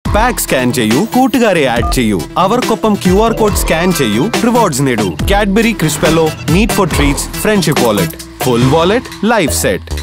Pack scan ചെയ്യൂ, കൂട്ടുകാരെ add ചെയ്യൂ, അവർക്കൊപ്പം QR കോഡ് സ്കാൻ ചെയ്യൂ, റിവാർഡ്സ് നേടൂ. Cadbury Crispello, need for treats, friendship wallet, full wallet, life set.